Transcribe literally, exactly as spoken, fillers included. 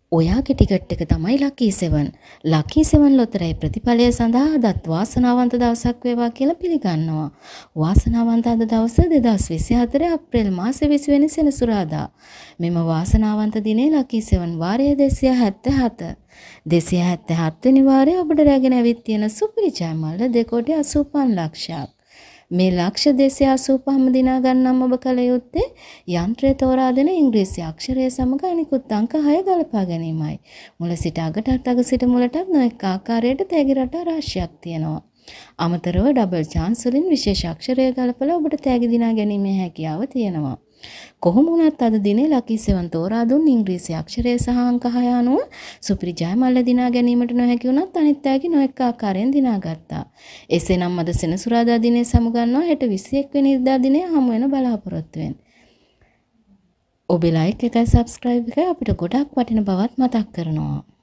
ඔයාගේ ටිකට් එක තමයි ලකී සෙවන්. ලකී සෙවන් ලොතරැයි ප්‍රතිඵලය සඳහා අදත් වාසනාවන්ත දවසක් වේවා කියලා පිළිගන්නවා. වාසනාවන්ත අද දවස දෙදහස් විසිහතර අප්‍රේල් මාසේ විසි වෙනි සෙනසුරාදා. මෙම වාසනාවන්ත දිනේ ලකී සෙවන් වාරය දෙසිය හැත්තෑ හත. දෙසිය හැත්තෑ හත වෙනි වාරයේ ඔබට රැගෙන ඇවිත් තියෙන සුපිරි ජයමල්ල දෙකෝටි අසූ පහ ලක්ෂයක්. මේ ලක්ෂ දෙසිය අසූ පහම දිනා ගන්නම් ඔබ කල යුත්තේ යන්ත්‍රය තෝරා දෙන ඉංග්‍රීසි අක්ෂරය සමග අනිකුත් අංක හය ගලපා ගැනීමයි. මුල සිට අගටත් අග සිට මුලටත් නොඑක ආකාරයට තෑගි රටා රාශියක් තියෙනවා. අමතරව ඩබල් චාන්ස් වලින් විශේෂ අක්ෂරය ගලපලා ඔබට තෑගි දිනා ගැනීමේ හැකියාව තියෙනවා. කොහොම වුණත් අද දිනේ ලකී සෙවන් තෝරා දුන් ඉංග්‍රීසි අක්ෂරය සහ අංක හය අනුව සුපිරි ජයමල්ල දිනා ගැනීමට නොහැකි වුණත් අනිත් තෑගි නොඑක ආකාරයෙන් දිනා ගත්තා. එසේනම් අද සෙනසුරාදා දිනේ සමුගන්නවා හෙට විසි එක් වෙනිදා දිනේ හමු වෙන බලාපොරොත්තු වෙන්න. ඔබේ ලයික් එකයි සබ්ස්ක්‍රයිබ් එකයි අපිට ගොඩක් වටින බවත් මතක් කරනවා.